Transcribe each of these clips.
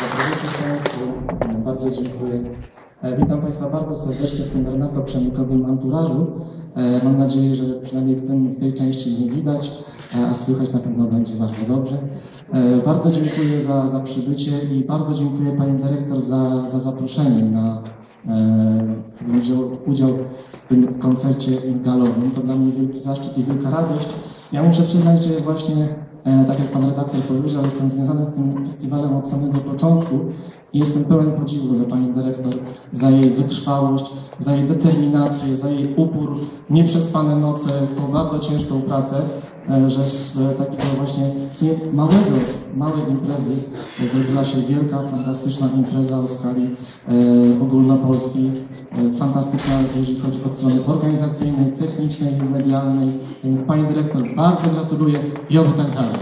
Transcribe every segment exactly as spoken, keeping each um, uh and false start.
Dobry wieczór Państwu. Bardzo dziękuję. Witam Państwa bardzo serdecznie w tym Renato-przemykowym anturażu. Mam nadzieję, że przynajmniej w, tym, w tej części nie widać, a słychać na pewno będzie bardzo dobrze. Bardzo dziękuję za, za przybycie i bardzo dziękuję Pani Dyrektor za, za zaproszenie na e, wziął udział w tym koncercie galowym. To dla mnie wielki zaszczyt i wielka radość. Ja muszę przyznać, że właśnie, e, tak jak Pan redaktor powiedział, jestem związany z tym festiwalem od samego początku i jestem pełen podziwu dla Pani Dyrektor za jej wytrwałość, za jej determinację, za jej upór, nieprzespane noce, tą bardzo ciężką pracę, e, że z e, takiego właśnie z małego, małej imprezy e, zrobiła się wielka, fantastyczna impreza o skali e, ogólnopolskiej. E, fantastyczna, jeżeli chodzi od strony organizacyjnej, technicznej, medialnej. Więc Pani Dyrektor, bardzo gratuluję i oby tak dalej.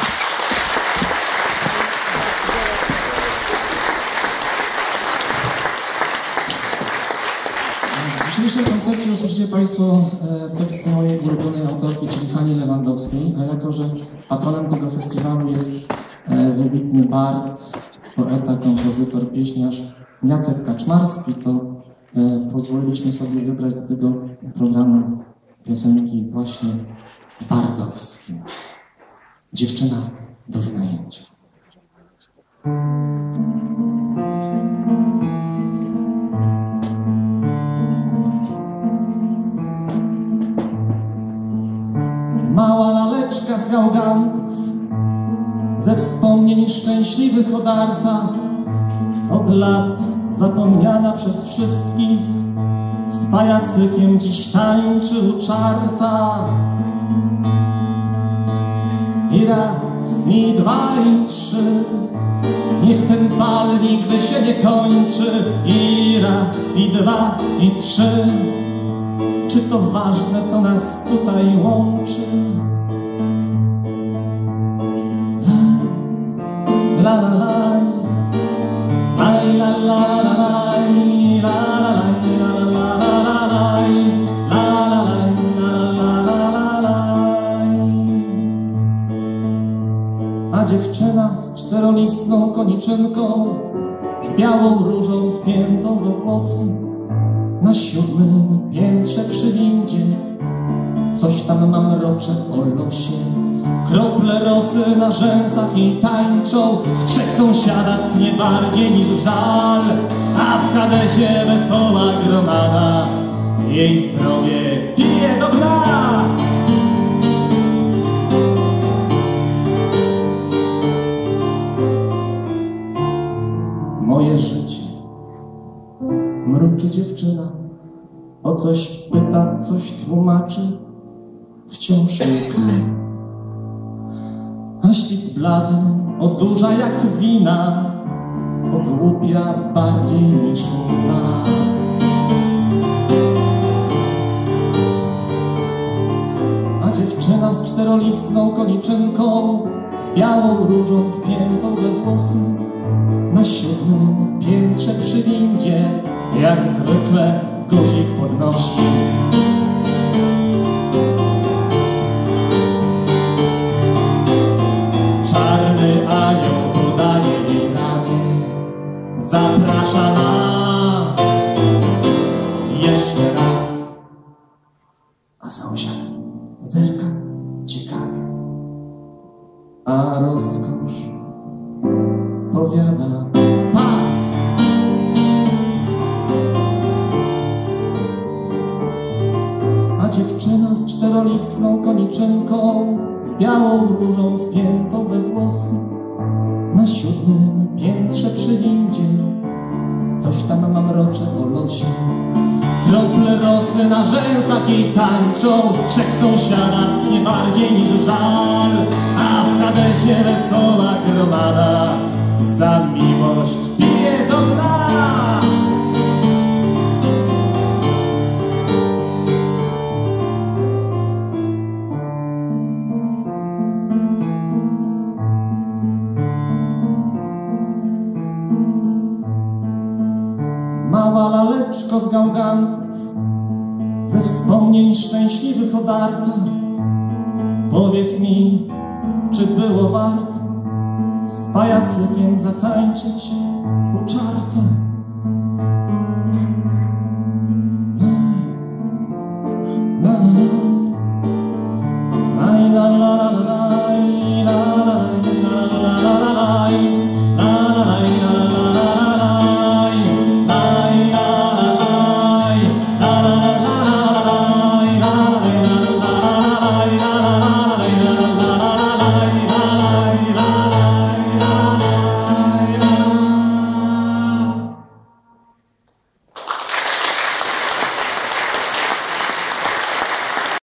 W dzisiejszym koncercie usłyszycie Państwo e, teksty mojej ulubionej autorki, czyli Hani Lewandowskiej, a jako że patronem tego festiwalu jest e, wybitny bard, poeta, kompozytor, pieśniarz Jacek Kaczmarski, to e, pozwoliliśmy sobie wybrać do tego programu piosenki właśnie bardowskie. Dziewczyna do wynajęcia. Mała laleczka z gałganków, ze wspomnień szczęśliwych odarta, od lat zapomniana przez wszystkich, z pajacykiem dziś tańczy u czarta. I raz, i dwa, i trzy, niech ten bal nigdy się nie kończy. I raz, i dwa, i trzy, czy to ważne, co nas tutaj łączy? La la la, la la la la la la, la la la la la la la, la la la. A dziewczyna z czterolistną koniczynką, z białą różą wpiętą we włosy, na siódmym piętrze przy windzie coś tam mamrocze o losie. Krople rosy na rzęsach i tańczą, skrzek sąsiada tnie bardziej niż żal. A w Hadesie wesoła gromada jej zdrowie pije do dna. Moje życie mruczy dziewczyna, o coś pyta, coś tłumaczy, wciąż łknie. A świt blady odurza jak wina, ogłupia bardziej niż łza. A dziewczyna z czterolistną koniczynką, z białą różą wpiętą we włosy, na siódmym piętrze przy windzie jak zwykle guzik podnosi. Czarny anioł podaje jej ramię, zaprasza na jeszcze raz. A sąsiad zerka ciekawie, a rozkosz powiada pas. A dziewczyna z czterolistną koniczynką, z białą różą wpiętą we włosy, na siódmym piętrze przy windzie coś tam mamrocze o losie. Krople rosy na rzęsach i tańczą, skrzek sąsiada tnie bardziej niż żal. A w Hadesie wesoła gromada za miłość pije do dna. Mała laleczko z gałganków, ze wspomnień szczęśliwych odarta, powiedz mi, czy było wart z pajacykiem zatańczyć u czarta.